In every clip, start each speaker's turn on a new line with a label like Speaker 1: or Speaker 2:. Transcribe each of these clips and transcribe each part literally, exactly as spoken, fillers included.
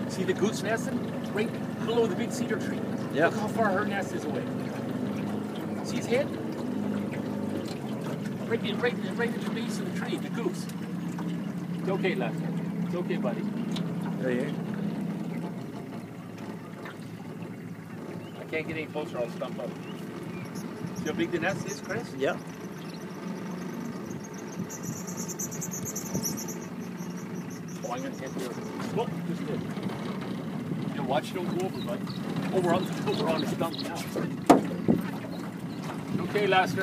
Speaker 1: See the goose nesting? Right below the big cedar tree.
Speaker 2: Yeah.
Speaker 1: Look how far her nest is away. See his head? Right, right, right at the base of the tree, the goose. It's okay, Lester. It's okay, buddy.
Speaker 2: Right here.
Speaker 1: I can't get any closer, I'll stump up. See how big the nest is, Chris?
Speaker 2: Yeah.
Speaker 1: Oh, I'm going to hit the oh, just did. Yeah, watch it don't go over, bud. Oh, we're on, we're on the stump now. Okay, Lester.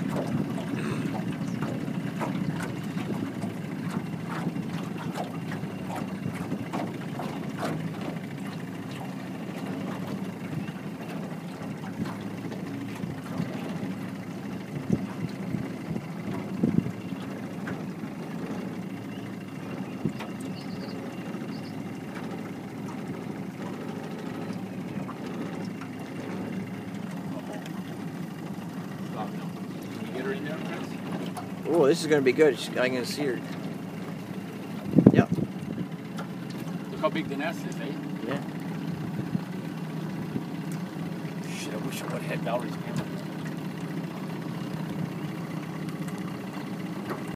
Speaker 2: Oh, this is going to be good. I'm going to see her. Yep.
Speaker 1: Look how big the nest is, eh?
Speaker 2: Yeah.
Speaker 1: Shit, I wish I would have had Valerie's camera.